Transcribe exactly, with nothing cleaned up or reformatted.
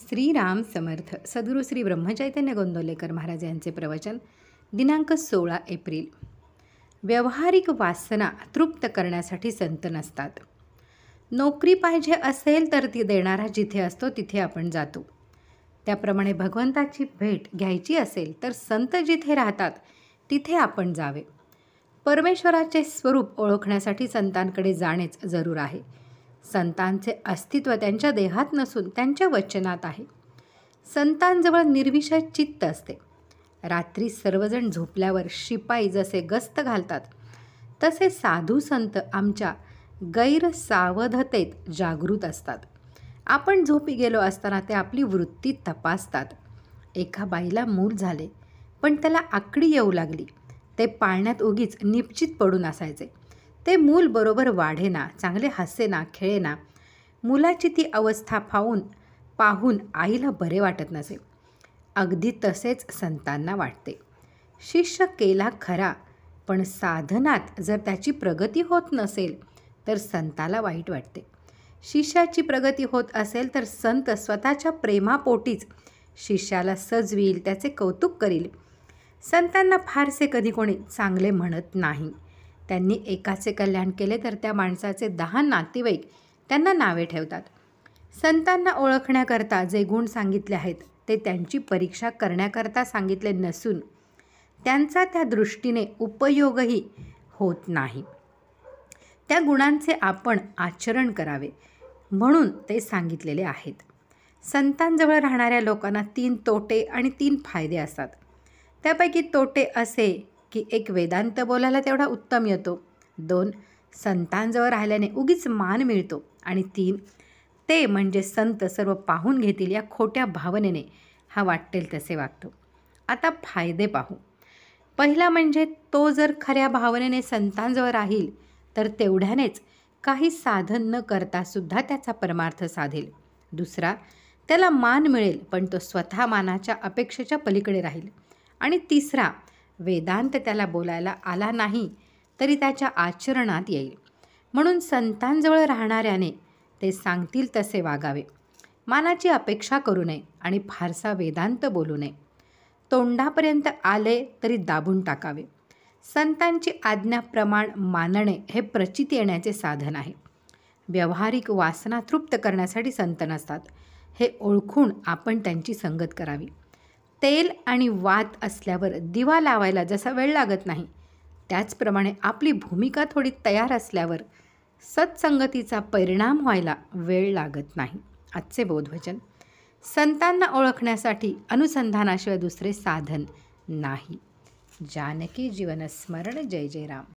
श्रीराम समर्थ. सद्गुरू श्री ब्रह्मचैतन्य गोंदवलेकर महाराज यांचे प्रवचन दिनांक सोळा एप्रिल. व्यावहारिक वासना तृप्त करण्यासाठी संत नसतात. नोकरी पाहिजे असेल तर ती देणारा जिथे असतो तिथे आपण जातो. त्याप्रमाणे भगवंताची भेट घ्यायची असेल तर संत जिथे राहतात तिथे आपण जावे. परमेश्वराचे स्वरूप ओळखण्यासाठी संतांकडे जाणेच जरूर आहे. संतांचे अस्तित्व त्यांच्या देहात नसून त्यांच्या वचनात आहे. संतांजवळ निर्विषय चित्त असते. रात्री सर्वजण झोपल्यावर शिपाई जसे गस्त घालतात तसे साधू संत आमच्या गैरसावधतेत जागृत असतात. आपण झोपी गेलो असताना ते आपली वृत्ती तपासतात. एका बाईला मूल झाले पण त्याला आकडी येऊ लागली. ते पाळण्यात उगीच निपचित पडून असायचे. ते मूल बरोबर वाढेना, चांगले हसेना, खेळेना. मुलाची ती अवस्था पाहून पाहून आईला बरे वाटत नसे. अगदी तसेच संतांना वाटते. शिष्य केला खरा पण साधनात जर त्याची प्रगती होत नसेल तर संताला वाईट वाटते. शिष्याची प्रगती होत असेल तर संत स्वतःच्या प्रेमापोटीच शिष्याला सजवील, त्याचे कौतुक करील. संतांना फारसे कधी कोणी चांगले म्हणत नाही. त्यांनी एकाचे कल्याण केले तर त्या माणसाचे दहा नातेवाईक त्यांना नावे ठेवतात. संतांना ओळखण्याकरता जे गुण सांगितले आहेत ते त्यांची परीक्षा करण्याकरता सांगितले नसून त्यांचा त्या दृष्टीने उपयोगही होत नाही. त्या गुणांचे आपण आचरण करावे म्हणून ते सांगितलेले आहेत. संतांजवळ राहणाऱ्या लोकांना तीन तोटे आणि तीन फायदे असतात. त्यापैकी तोटे असे की एक, वेदांत बोलायला तेवढा उत्तम येतो. दोन, संतांजवळ राहिल्याने उगीच मान मिळतो. आणि तीन, ते म्हणजे संत सर्व पाहून घेतील या खोट्या भावनेने हा वाटेल तसे वागतो. आता फायदे पाहू. पहिला म्हणजे तो जर खऱ्या भावनेने संतांजवळ राहील तर तेवढ्यानेच काही साधन न करता सुद्धा त्याचा परमार्थ साधेल. दुसरा, त्याला मान मिळेल पण तो स्वतः मानाच्या अपेक्षेच्या पलीकडे राहील. आणि तिसरा, वेदांत त्याला बोलायला आला नाही तरी त्याच्या आचरणात येईल. म्हणून संतांजवळ राहणाऱ्याने ते सांगतील तसे वागावे. मानाची अपेक्षा करू नये आणि फारसा वेदांत बोलू नये. तोंडापर्यंत आले तरी दाबून टाकावे. संतांची आज्ञा प्रमाण मानणे हे प्रचिती येण्याचे साधन आहे. व्यावहारिक वासना तृप्त करण्यासाठी संत नसतात हे ओळखून आपण त्यांची संगत करावी. तेल आणि वात असल्यावर दिवा लावायला जसा वेळ लागत नाही त्याचप्रमाणे आपली भूमिका थोडी तयार असल्यावर सत्संगतीचा परिणाम व्हायला वेळ लागत नाही. आजचे बोधवचन. संतांना ओळखण्यासाठी अनुसंधानाशिवाय दुसरे साधन नाही. जानकी जीवन स्मरण. जय जय राम.